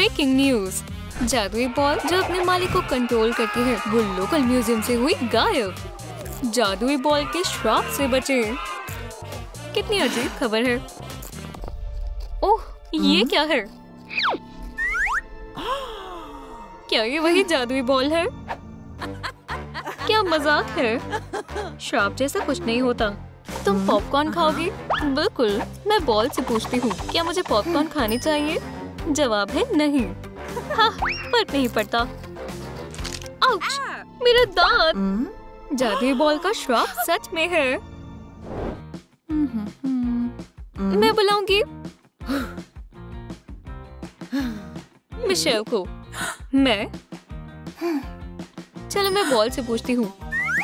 Breaking news, जादुई ball जो अपने मालिक को कंट्रोल करती है वो लोकल म्यूजियम से हुई गायब। जादुई बॉल के श्राप से बचे। कितनी अजीब खबर है। ओह, ये क्या है? क्या ये वही जादुई बॉल है? क्या मजाक है? श्राप जैसा कुछ नहीं होता। तुम पॉपकॉर्न खाओगी? बिल्कुल। मैं बॉल से पूछती हूँ, क्या मुझे पॉपकॉर्न खानी चाहिए? जवाब है नहीं। हाँ, फर्क नहीं पड़ता। आउच! मेरा दांत। जादुई बॉल का श्राप सच में है। मैं बुलाऊंगी मिशेल को। चलो मैं बॉल से पूछती हूँ।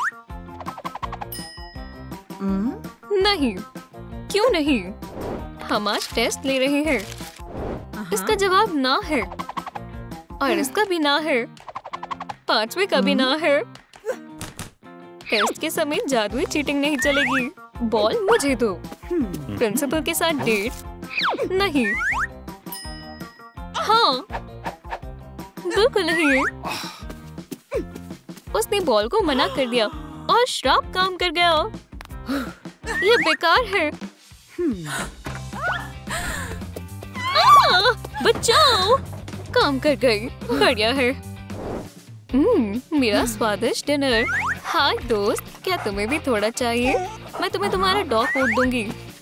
नहीं। क्यों नहीं? हम आज टेस्ट ले रहे हैं। इसका जवाब ना है और इसका भी ना है। पांचवे का भी ना है। टेस्ट के समय जादुई चीटिंग नहीं चलेगी। बॉल मुझे दो। प्रिंसिपल के साथ डेट? नहीं। हाँ, बिल्कुल नहीं। उसने बॉल को मना कर दिया और श्राप काम कर गया। ये बेकार है। बचाओ! काम कर गई। बढ़िया है। मेरा स्वादिष्ट डिनर। हाय दोस्त, क्या तुम्हें भी थोड़ा चाहिए? मैं तुम्हें तुम्हारा डॉग फूड दूंगी।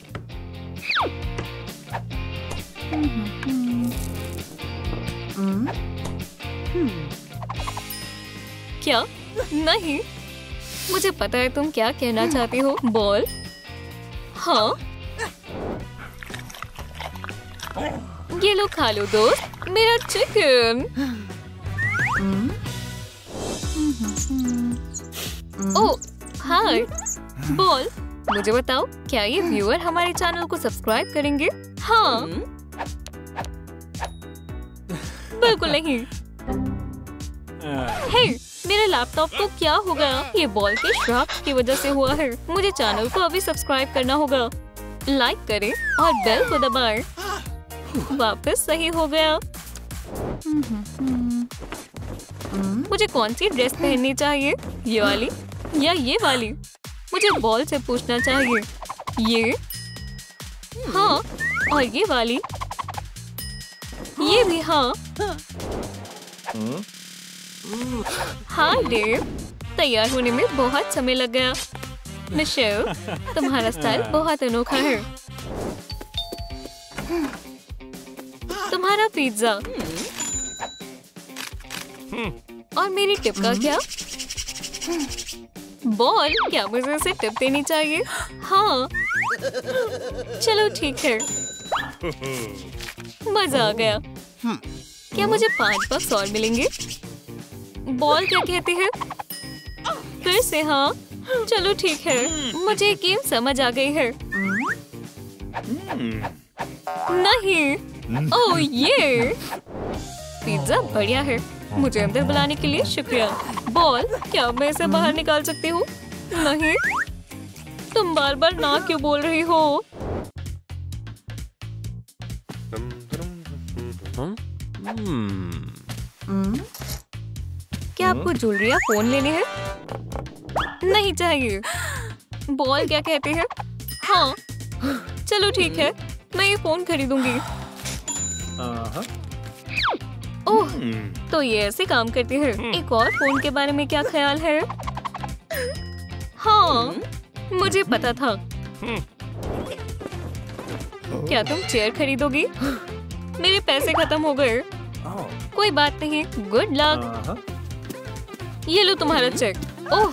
क्या? नहीं। मुझे पता है तुम क्या कहना चाहती हो, बॉल। हाँ, ये लो, खा लो दोस्त, मेरा चिकन। ओह, हाय बॉल। मुझे बताओ, क्या ये व्यूअर हमारे चैनल को सब्सक्राइब करेंगे? हाँ। बिल्कुल नहीं। हे, मेरे लैपटॉप को क्या हो गया? ये बॉल के श्राप की वजह से हुआ है। मुझे चैनल को अभी सब्सक्राइब करना होगा। लाइक करें और बेल को दबाएं। वापस सही हो गया। मुझे कौन सी ड्रेस पहननी चाहिए? ये वाली या ये वाली? मुझे बॉल से पूछना चाहिए। ये? हाँ, और ये वाली? ये भी हाँ। हाँ डेव, तैयार होने में बहुत समय लग गया। मिशेल, तुम्हारा स्टाइल बहुत अनोखा है। तुम्हारा पिज्जा। और मेरी टिप का क्या? बॉल, क्या मुझे इसे टिप देनी चाहिए? हाँ। चलो ठीक है। मजा आ गया। क्या मुझे 5 बक्स और मिलेंगे? बॉल क्या कहते हैं? फिर से हाँ। चलो ठीक है, मुझे गेम समझ आ गई है। नहीं। ओह ये पिज्जा बढ़िया है। मुझे अंदर बुलाने के लिए शुक्रिया। बॉल, क्या मैं इसे बाहर निकाल सकती हूँ? नहीं। तुम बार बार ना क्यों बोल रही हो? क्या आपको ज्वेलरी या फोन लेने हैं? नहीं चाहिए। बॉल क्या कहते हैं? हाँ। चलो ठीक है, मैं ये फोन खरीदूंगी। ओह, तो ये ऐसे काम करते हैं। एक और फोन के बारे में क्या ख्याल है? हाँ, मुझे पता था। क्या तुम चेयर खरीदोगी? मेरे पैसे खत्म हो गए। कोई बात नहीं, गुड लक। ये लो तुम्हारा चेक। ओह,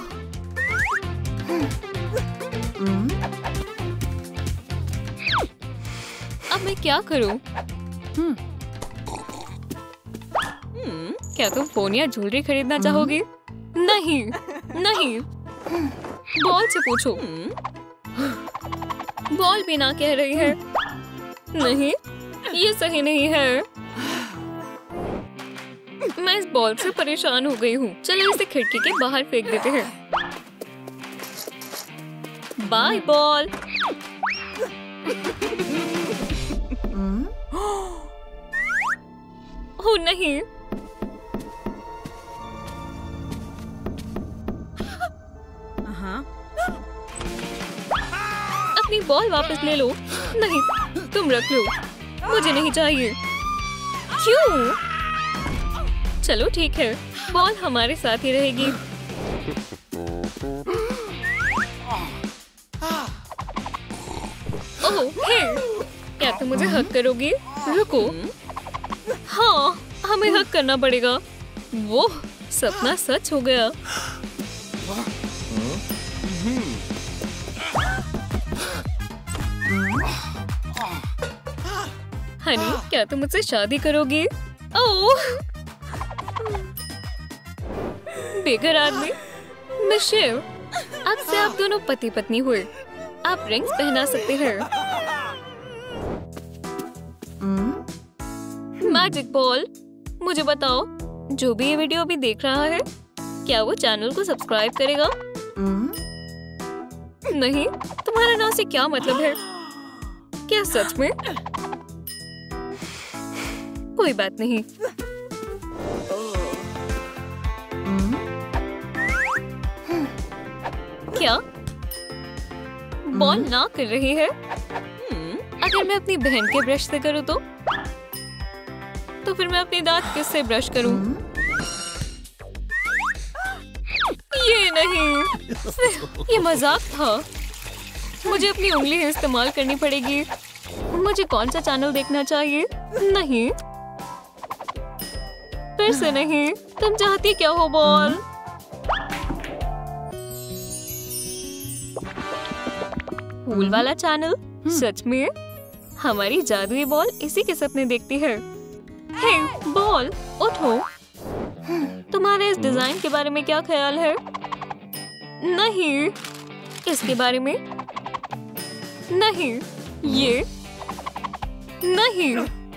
अब मैं क्या करूं? क्या तुम फोन या ज्वेलरी खरीदना चाहोगी? नहीं, नहीं। बॉल से पूछो। बॉल भी ना कह रही है। नहीं, ये सही नहीं है। मैं इस बॉल से परेशान हो गई हूँ। चलो इसे खिड़की के बाहर फेंक देते हैं। By ball. ओह नहीं। अपनी बॉल वापस ले लो। नहीं, तुम रख लो, मुझे नहीं चाहिए। क्यों? चलो ठीक है, बॉल हमारे साथ ही रहेगी। ओह हे, क्या तुम मुझे हक करोगी? रुको, हाँ हमें हक करना पड़ेगा। वो सपना सच हो गया। हनी, क्या तुम मुझसे शादी करोगी? ओह बेघर आदमी। मिशेल, अब से आप दोनों पति पत्नी हुए। आप रिंग्स पहना सकते हैं। मैजिक बॉल, मुझे बताओ, जो भी ये वीडियो अभी देख रहा है, क्या वो चैनल को सब्सक्राइब करेगा? नहीं, तुम्हारा नाम से क्या मतलब है? क्या सच में? कोई बात नहीं। क्या बॉल ना कर रही है? अगर मैं अपनी बहन के ब्रश से करूँ तो फिर मैं अपने दांत किससे ब्रश करूँ? ये नहीं, ये मजाक था। मुझे अपनी उंगली इस्तेमाल करनी पड़ेगी। मुझे कौन सा चैनल देखना चाहिए? नहीं, फिर से नहीं। तुम चाहती क्या हो बॉल? फूल वाला चैनल? सच में? हमारी जादुई बॉल इसी के सपने देखती है। हे बॉल, उठो। तुम्हारे इस डिजाइन के बारे में क्या ख्याल है? नहीं, इसके बारे में नहीं, ये नहीं।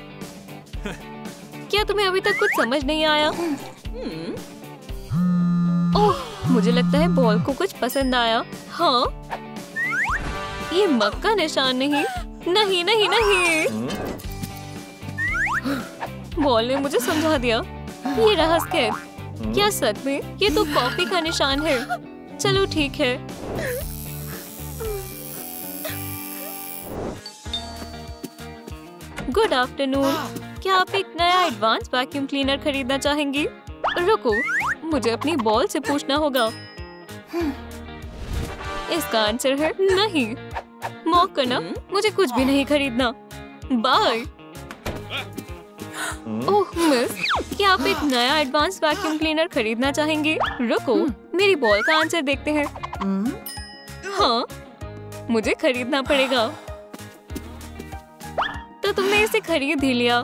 क्या तुम्हें अभी तक कुछ समझ नहीं आया? ओह, मुझे लगता है बॉल को कुछ पसंद आया। हाँ, ये मग का निशान नहीं। नहीं नहीं नहीं। बॉल ने मुझे समझा दिया। ये रहा स्केच। क्या सच में? ये तो कॉफी का निशान है। चलो ठीक है। Good afternoon. क्या आप एक नया एडवांस वैक्यूम क्लीनर खरीदना चाहेंगी? रुको, मुझे अपनी बॉल से पूछना होगा। इसका आंसर है नहीं। मौक करना, मुझे कुछ भी नहीं खरीदना। बाय। ओह मिस, क्या आप एक नया एडवांस वैक्यूम क्लीनर खरीदना चाहेंगे? रुको, मेरी बॉल का आंसर देखते हैं। हाँ, मुझे खरीदना पड़ेगा। तो तुमने इसे खरीद ही लिया।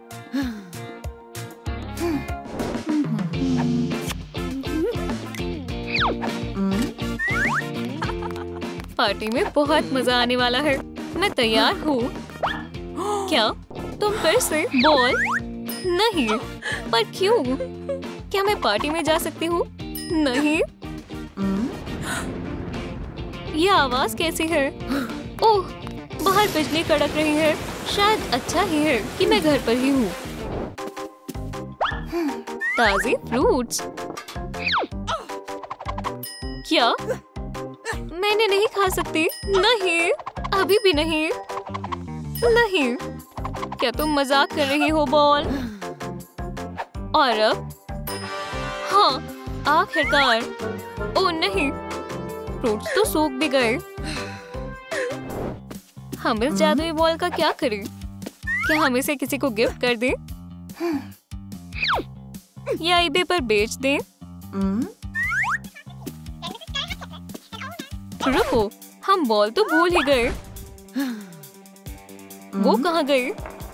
पार्टी में बहुत मजा आने वाला है। मैं तैयार हूँ। क्या तुम फिर से? बॉल नहीं, पर क्यों? क्या मैं पार्टी में जा सकती हूँ? नहीं। ये आवाज कैसी है? ओह, बाहर बिजली कड़क रही है। शायद अच्छा ही है कि मैं घर पर ही हूँ। ताजे फ्रूट्स। क्या मैंने नहीं खा सकती? नहीं, अभी भी नहीं। नहीं, क्या तुम मजाक कर रही हो बॉल? और अब? हाँ, आखिरकार। ओह नहीं, फ्रूट्स तो सूख भी गए। हम इस जादुई बॉल का क्या करें? क्या हम इसे किसी को गिफ्ट कर दें? या eBay पर बेच दें? रुको, हम बॉल तो भूल ही गए। वो कहाँ गई?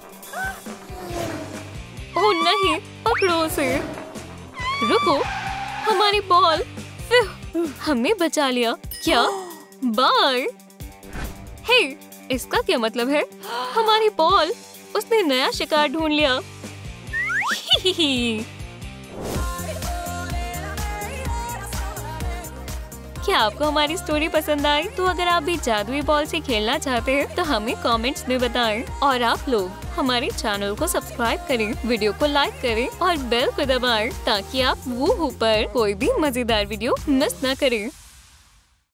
ओह नहीं, पकड़ो उसे। रुको, हमारी बॉल। हमने बचा लिया। क्या? बाय। हे, इसका क्या मतलब है? हमारी बॉल। उसने नया शिकार ढूंढ लिया। क्या आपको हमारी स्टोरी पसंद आई? तो अगर आप भी जादुई बॉल से खेलना चाहते हैं तो हमें कमेंट्स में बताएं। और आप लोग हमारे चैनल को सब्सक्राइब करें, वीडियो को लाइक करें और बेल को दबाएं ताकि आप वो पर कोई भी मजेदार वीडियो मिस न करें।